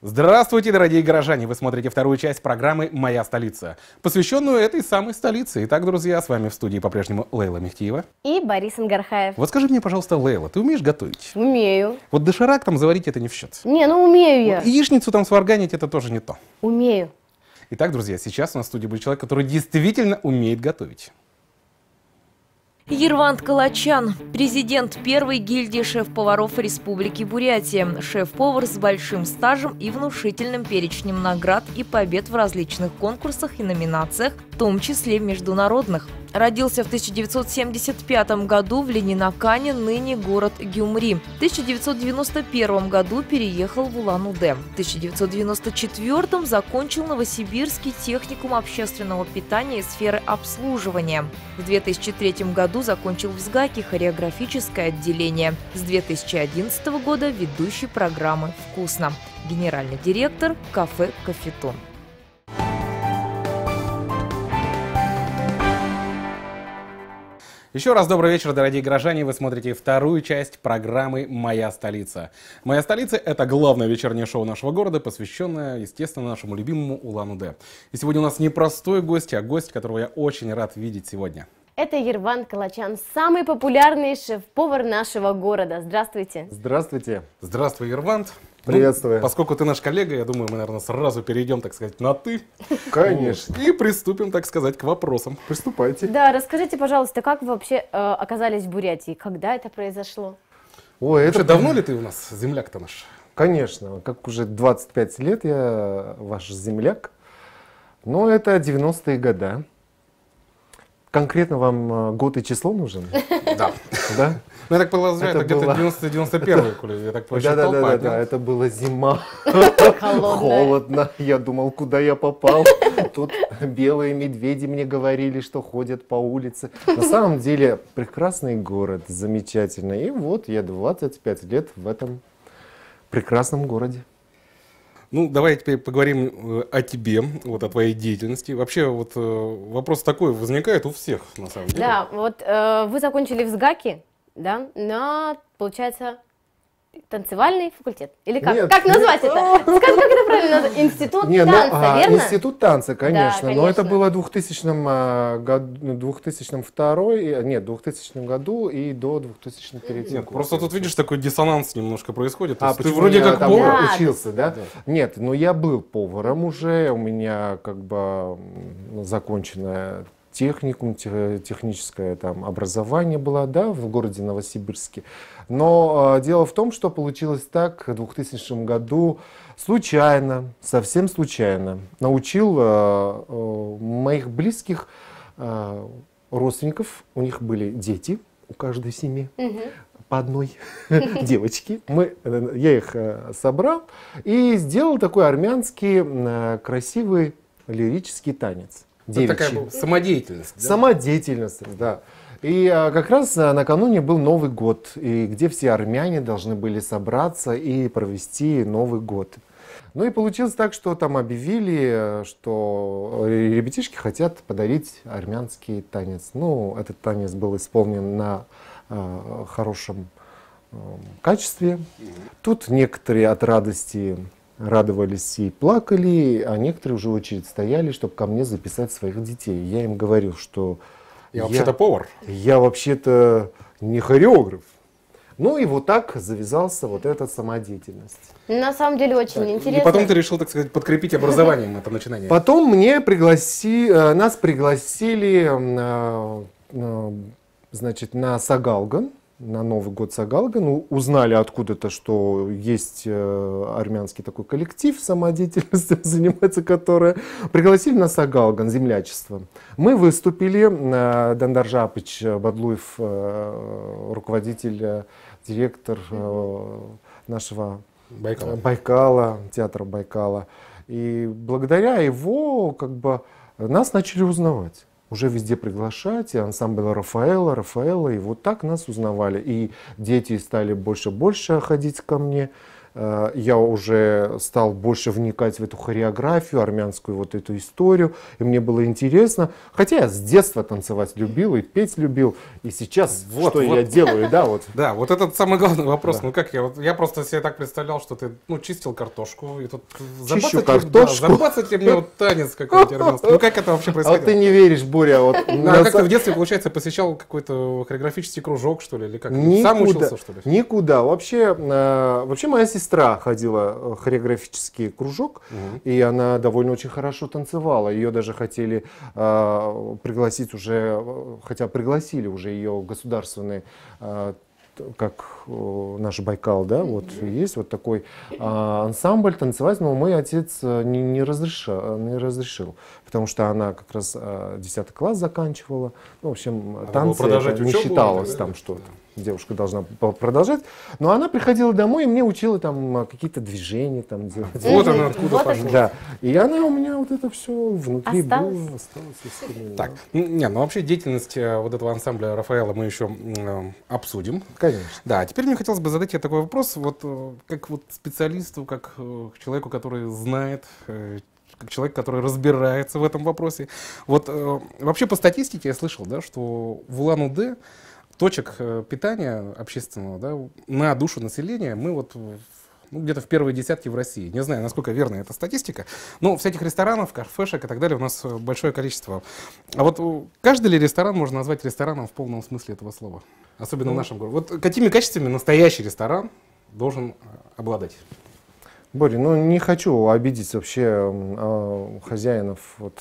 Здравствуйте, дорогие горожане! Вы смотрите вторую часть программы «Моя столица», посвященную этой самой столице. Итак, друзья, с вами в студии по-прежнему Лейла Мехтиева. И Борис Ангархаев. Вот скажи мне, пожалуйста, Лейла, ты умеешь готовить? Умею. Вот доширак там заварить это не в счет. Не, ну умею я. Вот яичницу там сварганить это тоже не то. Умею. Итак, друзья, сейчас у нас в студии будет человек, который действительно умеет готовить. Ервант Калачан, президент первой гильдии шеф-поваров Республики Бурятия, шеф-повар с большим стажем и внушительным перечнем наград и побед в различных конкурсах и номинациях, в том числе международных. Родился в 1975 году в Ленинакане, ныне город Гюмри. В 1991 году переехал в Улан-Удэ. В 1994 закончил Новосибирский техникум общественного питания и сферы обслуживания. В 2003 году закончил в СГАКе хореографическое отделение. С 2011 года ведущий программы «Вкусно». Генеральный директор кафе «Кафетон». Еще раз добрый вечер, дорогие горожане. Вы смотрите вторую часть программы «Моя столица». «Моя столица» — это главное вечернее шоу нашего города, посвященное, естественно, нашему любимому Улан-Удэ. И сегодня у нас не простой гость, а гость, которого я очень рад видеть сегодня. Это Ервант Калачан, самый популярный шеф-повар нашего города. Здравствуйте. Здравствуйте. Здравствуй, Ервант. Приветствую. Ну, поскольку ты наш коллега, я думаю, мы, наверное, сразу перейдем, так сказать, на «ты». Конечно. И приступим, так сказать, к вопросам. Приступайте. Да, расскажите, пожалуйста, как вы вообще оказались в Бурятии? Когда это произошло? Ой, Вообще, давно ли ты у нас земляк-то наш? Конечно, как уже 25 лет я ваш земляк, но это 90-е годы. Конкретно вам год и число нужен? Да. Да? Ну, я так подозреваю, это где-то 90-91, коли я так просчитал. Да, это была зима. Холодно. Я думал, куда я попал. Тут белые медведи мне говорили, что ходят по улице. На самом деле, прекрасный город, замечательный. И вот я 25 лет в этом прекрасном городе. Ну, давай теперь поговорим о тебе, вот о твоей деятельности. Вообще, вот вопрос такой возникает у всех, на самом деле. Да, вот вы закончили в СГАКе, да, на, получается, танцевальный факультет. Или как? Нет, Как назвать это? Как это правильно назвать? Институт танца, верно? Институт танца, конечно. Да, Но это конечно. было в 2000 году и до 2003 Нет, просто тут, видишь, такой диссонанс немножко происходит. То есть ты почему вроде я как там повар. Да. учился, да? Нет, но я был поваром уже, у меня как бы законченное техникум, техническое там образование было, да, в городе Новосибирске. Но дело в том, что получилось так, в 2000 году случайно, совсем случайно, научил моих близких родственников, у них были дети, у каждой семьи, по одной девочке. Я их собрал и сделал такой армянский красивый лирический танец. Это такая была самодеятельность. Да? Самодеятельность, да. И как раз накануне был Новый год, и где все армяне должны были собраться и провести Новый год. Ну и получилось так, что там объявили, что ребятишки хотят подарить армянский танец. Ну, этот танец был исполнен на хорошем качестве. Тут некоторые от радости радовались и плакали, а некоторые уже в очередь стояли, чтобы ко мне записать своих детей. Я им говорил, что Я вообще-то повар. я вообще-то не хореограф. Ну и вот так завязался вот эта самодеятельность. На самом деле очень интересно. И потом ты решил, так сказать, подкрепить образованием это начинание. Потом нас пригласили значит, на Сагалган, на Новый год Сагалган. Узнали откуда-то, что есть армянский такой коллектив самодеятельностью занимается, который пригласили на Сагалган, землячество. Мы выступили, Дандар Жапыч Бадлуев, руководитель, директор нашего Байкала, театра Байкала. И благодаря его как бы нас начали узнавать. Уже везде приглашать, и ансамбль Рафаэла, и вот так нас узнавали. И дети стали больше ходить ко мне. я уже стал больше вникать в эту хореографию, армянскую вот эту историю, и мне было интересно. Хотя я с детства танцевать любил и петь любил, и сейчас что я делаю, да, вот. Да, вот этот самый главный вопрос. Ну как я просто себе так представлял, что ты чистил картошку, и тут Чищу картошку. забацать ли мне вот танец какой-то армянский. Ну как это вообще А вот происходило? ты не веришь, Боря, вот. Как ты в детстве, получается, посещал какой-то хореографический кружок, что ли, или как? Сам учился, что ли? Никуда. Вообще моя сестра ходила в хореографический кружок, и она довольно очень хорошо танцевала. Ее даже хотели пригласить уже, хотя пригласили уже ее в государственный, как наш Байкал, да, вот есть вот такой ансамбль танцевать, но мой отец не разрешил, потому что она как раз 10 класс заканчивала, ну, в общем, танцы это не считалось там, что девушка должна продолжать, но она приходила домой и мне учила там какие-то движения там делать. Вот она откуда пошла. Да, и она у меня вот это все внутри Осталось? было, осталось. Так, не, ну вообще деятельность вот этого ансамбля Рафаэла мы еще обсудим. Конечно. Да, а теперь мне хотелось бы задать тебе такой вопрос, вот как вот специалисту, как человеку, который знает, как человек, который разбирается в этом вопросе. Вот вообще по статистике я слышал, да, что в Улан-Удэ точек питания общественного, да, на душу населения мы вот где-то в первые десятки в России. Не знаю, насколько верна эта статистика, но всяких ресторанов, кафешек и так далее у нас большое количество. А вот каждый ли ресторан можно назвать рестораном в полном смысле этого слова? Особенно в нашем городе. Вот какими качествами настоящий ресторан должен обладать? Боря, ну не хочу обидеть вообще хозяинов вот,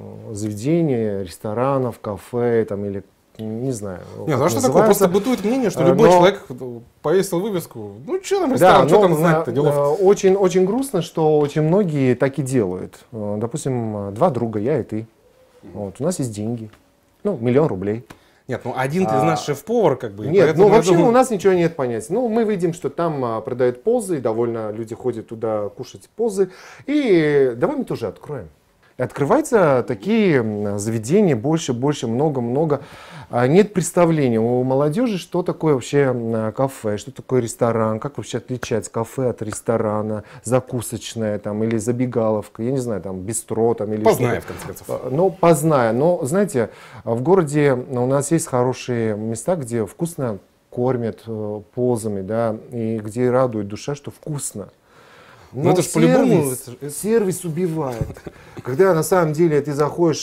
заведений, ресторанов, кафе там, или не знаю. Нет, а что такое? Просто бытует мнение, что любой человек повесил вывеску. Ну что там ресторан, что там знать-то, делов? Очень, очень грустно, что очень многие так и делают. Допустим, два друга, я и ты. Вот, у нас есть деньги. Ну, 1 000 000 рублей. Нет, ну один ты из нас шеф-повар, как бы. Нет, ну вообще у нас ничего нет понятия. Ну, мы видим, что там продают позы, и довольно люди ходят туда кушать позы. И давай мы тоже откроем. И открываются такие заведения больше, много. Нет представления у молодежи, что такое вообще кафе, что такое ресторан, как вообще отличать кафе от ресторана, закусочная там, или забегаловка, я не знаю, там, бистро там, или Познай, в конце концов. Ну, познай. Но, знаете, в городе у нас есть хорошие места, где вкусно кормят позами, да, и где радует душа, что вкусно. Но это ж по-любому сервис убивает. Когда на самом деле ты заходишь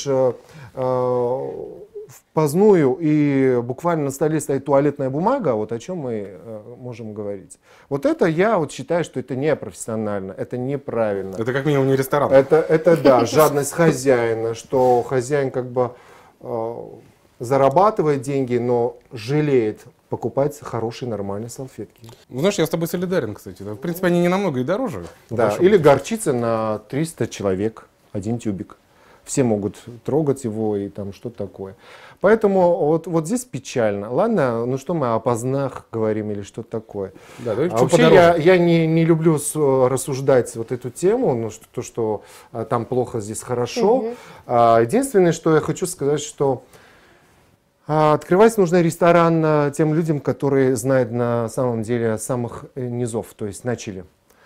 в позную и буквально на столе стоит туалетная бумага, вот о чем мы можем говорить. Вот это я вот считаю, что это не профессионально, это неправильно. Это как минимум не ресторан. Это да, жадность хозяина, что хозяин как бы зарабатывает деньги, но жалеет покупать хорошие нормальные салфетки. Знаешь, я с тобой солидарен, кстати. В принципе, они не намного и дороже. Да, или горчица на 300 человек, 1 тюбик. Все могут трогать его и там что-то такое. Поэтому вот здесь печально. Ладно, ну что мы о познах говорим или что-то такое. Да, вообще я не люблю рассуждать вот эту тему, ну, что там плохо, здесь хорошо. Единственное, что я хочу сказать, что открывать нужно ресторан тем людям, которые знают на самом деле самых низов, то есть начали.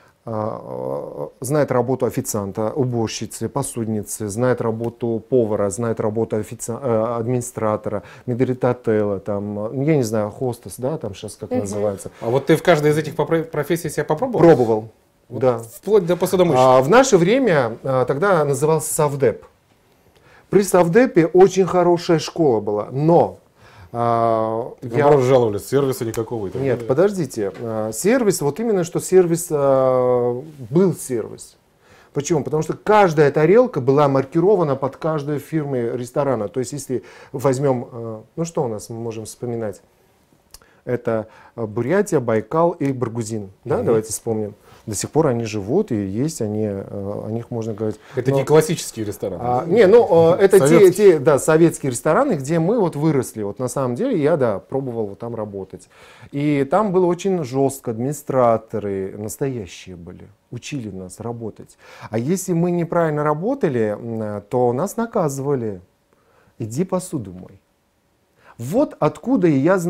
Знает работу официанта, уборщицы, посудницы, знает работу повара, знает работу администратора, метрдотеля, там, я не знаю, хостес, да, там сейчас как называется. А вот ты в каждой из этих профессий себя попробовал? Пробовал, вот да. Вплоть до посудомойщика. В наше время тогда назывался Совдеп. При Совдепе очень хорошая школа была, но Наоборот, жаловались, сервиса никакого. Нет, подождите. Сервис, вот именно что сервис был сервис. Почему? Потому что каждая тарелка была маркирована под каждую фирму ресторана. То есть, если возьмем, ну что у нас мы можем вспоминать? Это Бурятия, Байкал и Баргузин. Да, давайте вспомним. До сих пор они живут и есть, о них можно говорить. Это не классические рестораны. Это те советские рестораны, где мы вот выросли. Вот на самом деле я, пробовал вот там работать. И там было очень жестко, администраторы настоящие были, учили нас работать. А если мы неправильно работали, то нас наказывали. Иди посуду мой. Вот откуда и я знаю.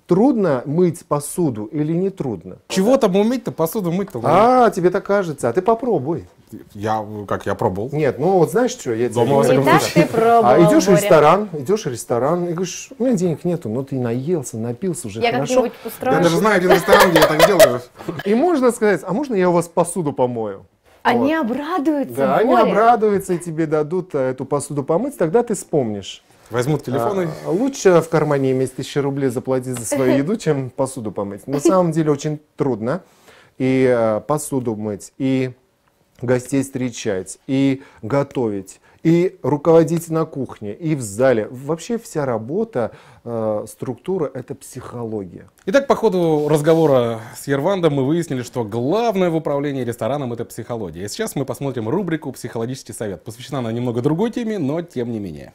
трудно мыть посуду или не трудно? Чего там умыть-то, посуду мыть-то? Тебе так кажется, а ты попробуй. Я пробовал. Нет, ну вот знаешь что, я тебе Дома, во говорю. всяком Итак, ты пробовал, Идешь в Боря. ресторан, и говоришь, у меня денег нету, но ты наелся, напился уже Я хорошо. как-нибудь Я устрою. даже знаю один ресторан, где я так делаю. И можно сказать, а можно я у вас посуду помою? Они обрадуются, Да, они Боря. обрадуются и тебе дадут эту посуду помыть, тогда ты вспомнишь. Возьмут телефоны. Лучше в кармане иметь 1000 рублей заплатить за свою еду, чем посуду помыть. На самом деле очень трудно и посуду мыть, и гостей встречать, и готовить, и руководить на кухне, и в зале. Вообще вся работа, структура – это психология. Итак, по ходу разговора с Ервандом мы выяснили, что главное в управлении рестораном – это психология. И сейчас мы посмотрим рубрику «Психологический совет». Посвящена она немного другой теме, но тем не менее.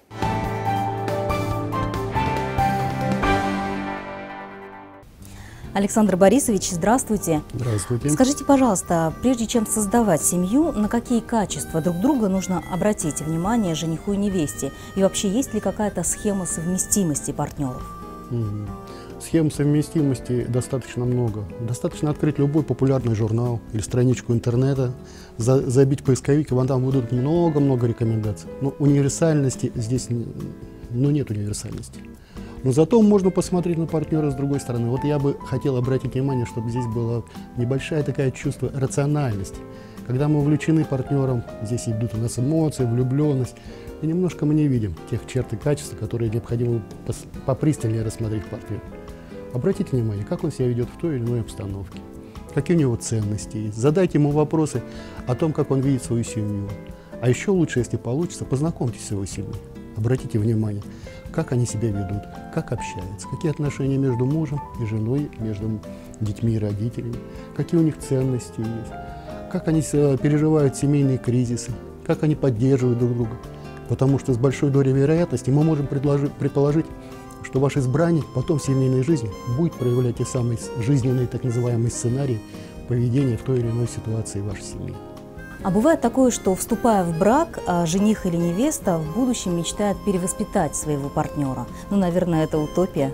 Александр Борисович, здравствуйте. Здравствуйте. Скажите, пожалуйста, прежде чем создавать семью, на какие качества друг друга нужно обратить внимание жениху и невесте? И вообще, есть ли какая-то схема совместимости партнеров? Схем совместимости достаточно много. Достаточно открыть любой популярный журнал или страничку интернета, забить поисковик, и вам там будут много-много рекомендаций. Но универсальности здесь нет универсальности. Но зато можно посмотреть на партнера с другой стороны. Вот я бы хотел обратить внимание, чтобы здесь было небольшое такое чувство рациональности. Когда мы увлечены партнером, здесь идут у нас эмоции, влюбленность, и немножко мы не видим тех черт и качеств, которые необходимо попристальнее рассмотреть в партнере. Обратите внимание, как он себя ведет в той или иной обстановке, какие у него ценности есть. Задайте ему вопросы о том, как он видит свою семью. А еще лучше, если получится, познакомьтесь с его семьей. Обратите внимание, как они себя ведут, как общаются, какие отношения между мужем и женой, между детьми и родителями, какие у них ценности есть, как они переживают семейные кризисы, как они поддерживают друг друга. Потому что с большой долей вероятности мы можем предположить, что ваш избранник потом в семейной жизни будет проявлять те самые жизненные так называемые сценарии поведения в той или иной ситуации вашей семьи. А бывает такое, что, вступая в брак, жених или невеста в будущем мечтает перевоспитать своего партнера. Ну, наверное, это утопия.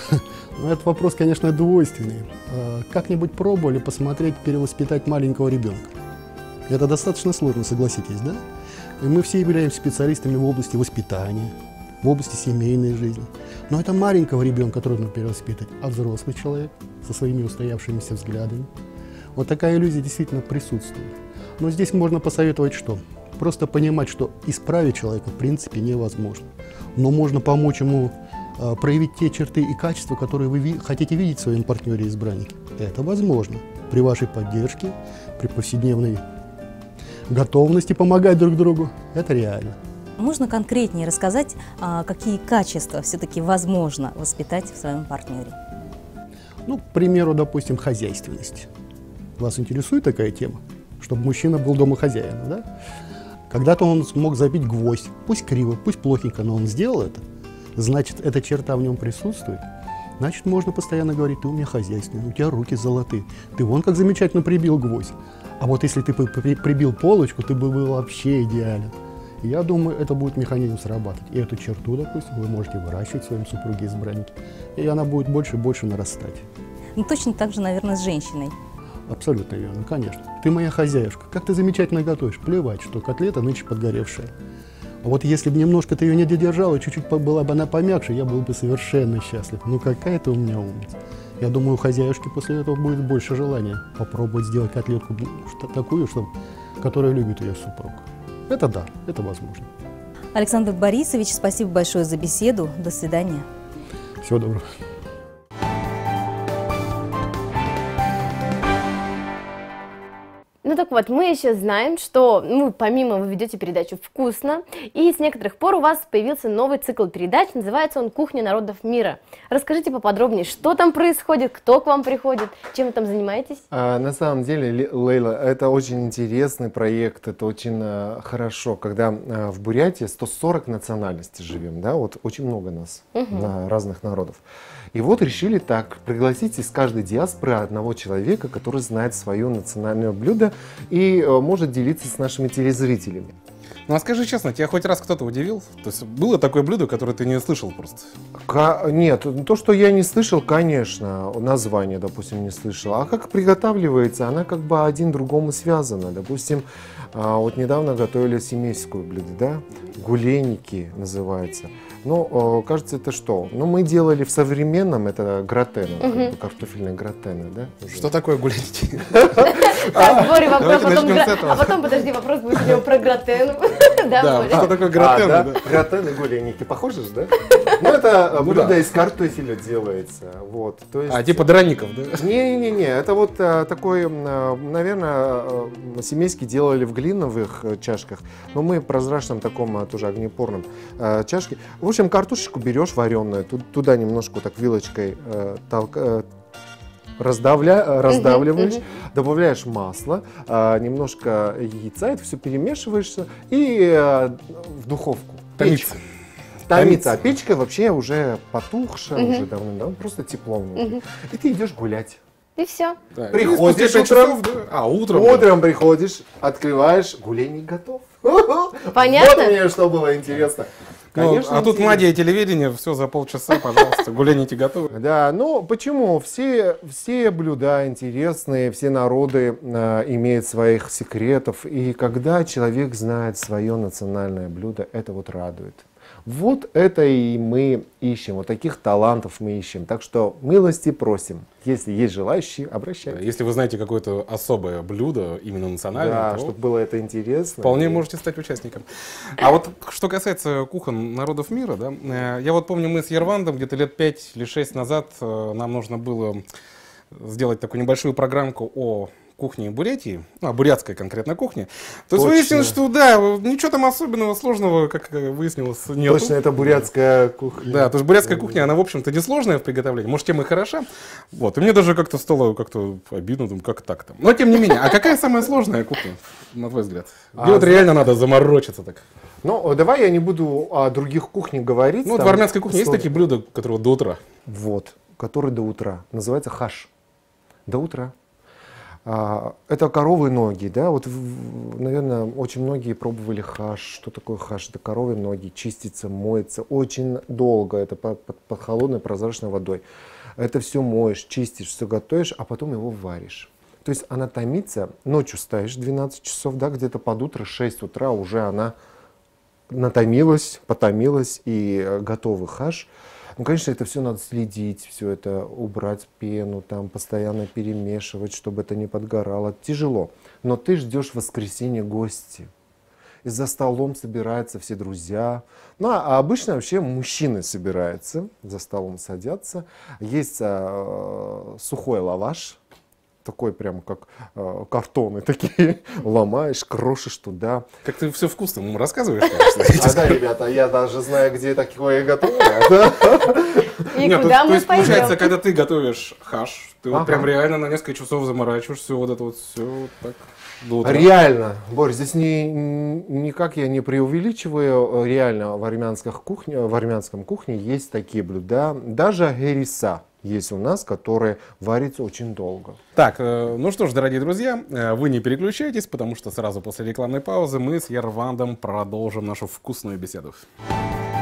Ну, этот вопрос, конечно, двойственный. Как-нибудь пробовали посмотреть, перевоспитать маленького ребенка? Это достаточно сложно, согласитесь, да? И мы все являемся специалистами в области воспитания, в области семейной жизни. Но это маленького ребенка трудно перевоспитать, а взрослый человек со своими устоявшимися взглядами. Вот такая иллюзия действительно присутствует. Но здесь можно посоветовать что? Просто понимать, что исправить человека в принципе невозможно. Но можно помочь ему проявить те черты и качества, которые вы хотите видеть в своем партнере-избраннике. Это возможно при вашей поддержке, при повседневной готовности помогать друг другу. Это реально. Можно конкретнее рассказать, какие качества все-таки возможно воспитать в своем партнере? Ну, к примеру, допустим, хозяйственность. Вас интересует такая тема? Чтобы мужчина был домохозяином, да? Когда-то он смог забить гвоздь, пусть криво, пусть плохенько, но он сделал это. Значит, эта черта в нем присутствует. Значит, можно постоянно говорить, ты у меня хозяйственный, у тебя руки золотые, ты вон как замечательно прибил гвоздь. А вот если ты прибил полочку, ты бы был вообще идеален. И я думаю, это будет механизм срабатывать. И эту черту, допустим, вы можете выращивать в своем супруге-избраннике, и она будет больше и больше нарастать. Ну, точно так же, наверное, с женщиной. Абсолютно верно, конечно. Ты моя хозяюшка. Как ты замечательно готовишь. Плевать, что котлета нынче подгоревшая. А вот если бы немножко ты ее не додержала, чуть-чуть была бы она помягче, я был бы совершенно счастлив. Ну какая ты у меня умница. Я думаю, у хозяюшки после этого будет больше желания попробовать сделать котлетку такую, которую любит ее супруг. Это да, это возможно. Александр Борисович, спасибо большое за беседу. До свидания. Всего доброго. Ну так вот, мы еще знаем, что, помимо вы ведете передачу «Вкусно», и с некоторых пор у вас появился новый цикл передач, называется он «Кухня народов мира». Расскажите поподробнее, что там происходит, кто к вам приходит, чем вы там занимаетесь? На самом деле, Лейла, это очень интересный проект, это очень хорошо, когда в Бурятии 140 национальностей живем, да, вот очень много нас, разных народов. И вот решили так, пригласить из каждой диаспоры одного человека, который знает свое национальное блюдо и может делиться с нашими телезрителями. Ну а скажи честно, тебя хоть раз кто-то удивил? То есть было такое блюдо, которое ты не слышал просто? Нет, то, что я не слышал, конечно, название, допустим, не слышал. А как приготавливается, она как бы один другому связана. Допустим, вот недавно готовили семейское блюдо, да? Гуленики называется. Ну, кажется, это что? Ну, мы делали в современном, это гратена, как бы картофельные гратены, да? Что такое гуленики? Так, Боря, вопрос, Давайте начнем с этого. а потом, подожди, вопрос будет у него про гратену. Да, Да, Боря? что такое гратен? да? да? Гратены, гуленики, похоже же, да? Ну, это блюдо из картофеля делается, вот. То есть... А, типа драников, да? Не-не-не, это вот такой, наверное, семейский делали в глиновых чашках, но мы в прозрачном таком тоже огнепорном чашке. В общем, картошечку берешь вареную, туда немножко так вилочкой раздавливаешь, добавляешь масло, немножко яйца, это все перемешиваешься и в духовку. Томиться. Томиться. А печка вообще уже потухшая, уже давно, просто тепло внутри. И ты идешь гулять. И все. Да, Приходишь и спустя 5 утром. часов, да? А, утром. Утром приходишь, открываешь, гуленик готов. Понятно? Вот мне что было интересно. Ну, Конечно, а тут интересно. магия телевидения, все за полчаса, пожалуйста, гуленики готовы. Да, ну почему? Все блюда интересные, все народы имеют своих секретов. И когда человек знает свое национальное блюдо, это вот радует. Вот это и мы ищем, вот таких талантов мы ищем. Так что милости просим. Если есть желающие, обращайтесь. Если вы знаете какое-то особое блюдо, именно национальное, Да, то чтобы было это интересно. вполне можете стать участником. А вот что касается кухон народов мира, да, я вот помню, мы с Ервандом где-то лет 5 или 6 назад нам нужно было сделать такую небольшую программку о кухне Бурятии, ну, о бурятской конкретно кухне. То есть Точно. выяснилось, что да, ничего там особенного, сложного, как выяснилось, нету. Точно, это бурятская кухня. Да, то есть бурятская кухня, она, в общем-то, несложная в приготовлении, может, тем и хороша. Вот, и мне даже как-то стало как-то обидно, думаю, как так-то. Но, тем не менее, а какая самая сложная кухня, на твой взгляд? Где вот реально надо заморочиться так? Ну, давай я не буду о других кухнях говорить. Ну, вот там в армянской кухне есть сложно. такие блюда, которые до утра? Вот, который до утра. Называется хаш. До утра. Это коровьи ноги, да, вот, наверное, очень многие пробовали хаш. Что такое хаш? Это коровьи ноги, чистится, моется очень долго, это под холодной прозрачной водой. Это все моешь, чистишь, все готовишь, а потом его варишь. То есть она томится, ночью ставишь 12 часов, да, где-то под утро, 6 утра уже она натомилась, потомилась и готовый хаш. Ну, конечно, это все надо следить, все это убрать пену, там постоянно перемешивать, чтобы это не подгорало. Тяжело. Но ты ждешь воскресенья гости. И за столом собираются все друзья. Ну, а обычно вообще мужчины собираются, за столом садятся. Есть сухой лаваш, такой прям как картоны такие, ломаешь, крошишь туда. Как ты все вкусно ему рассказываешь, конечно. Да, ребята, я даже знаю, где такое готовят. И Нет, куда то мы есть, получается, пойдем? когда ты готовишь хаш, ты вот Ага. прям реально на несколько часов заморачиваешь все вот это вот все так до утра. Реально, Борь, здесь никак я не преувеличиваю. Реально в армянском кухне есть такие блюда. Даже гериса есть у нас, которые варятся очень долго. Так, ну что ж, дорогие друзья, вы не переключайтесь, потому что сразу после рекламной паузы мы с Ервандом продолжим нашу вкусную беседу.